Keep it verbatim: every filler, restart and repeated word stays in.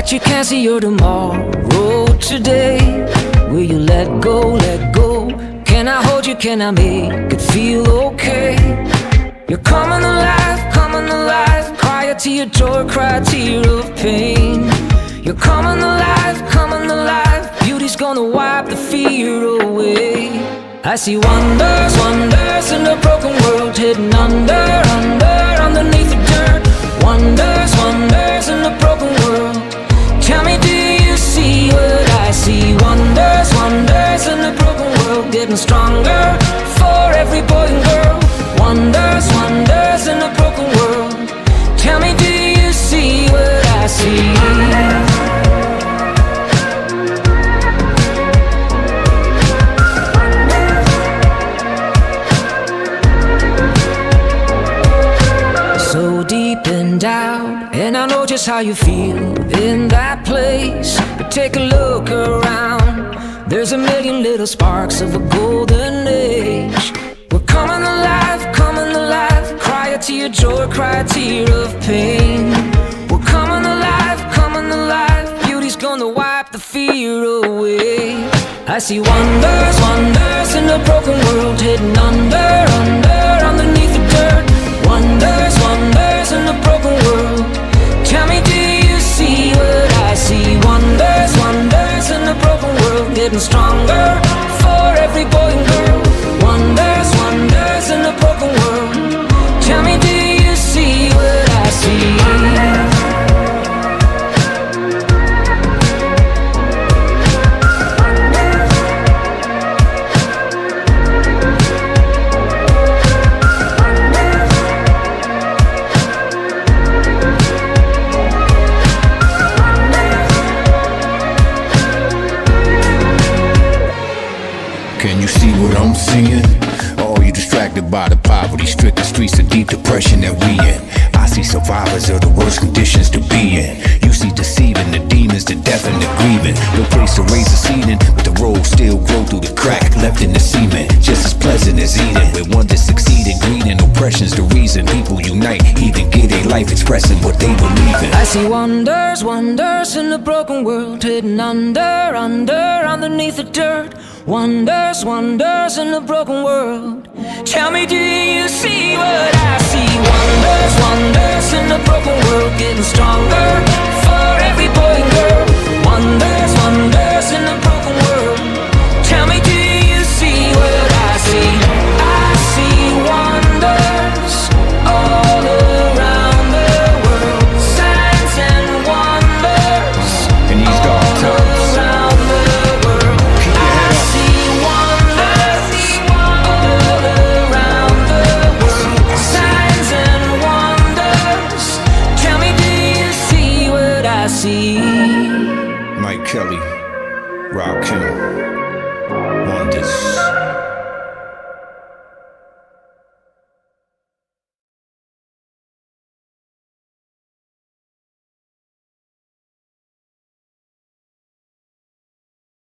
but you can't see your tomorrow today. Will you let go, let go? Can I hold you, can I make it feel okay? You're coming alive, coming alive. Cry a tear of joy, cry a tear of pain. You're coming alive, coming alive. Beauty's gonna wipe the fear away. I see wonders, wonders in a broken world, hidden under, under, underneath the dirt. Wonders, wonders in a broken world. Tell me, do you see what I see? Wonders, wonders in a broken world, getting stronger for every boy and girl. Wonders, wonders in a broken world. Tell me, do you see what I see? So deep in doubt, and I know just how you feel in that place. But take a look around, there's a million little sparks of a golden age. We're coming alive, coming alive. Cry a tear of joy, cry a tear of pain. We're coming alive, coming alive. Beauty's gonna wipe the fear away. I see wonders, wonders in a broken world, hidden under, under, underneath the dirt. Wonders, wonders in a broken world. Tell me, do you see what I see? Wonders, wonders in a broken world, getting stronger for every boy and girl. Wonders, wonders in a broken world. Tell me, do you see what I see? Can you see what I'm seeing? Or you distracted by the poverty-stricken streets of deep depression that we in? I see survivors of the worst conditions to be in. You see deceiving, the demons, the death and the grieving. No place to raise a seeding, but the road still grow through the crack left in the cement. Just as pleasant as eating. When one that succeeded, greed and oppression's the reason people unite, even give their life expressing what they believe in. I see wonders, wonders in a broken world, hidden under, under, underneath the dirt. Wonders, wonders in a broken world. Tell me, do you see what I see? Wonders, wonders in a broken world, getting stronger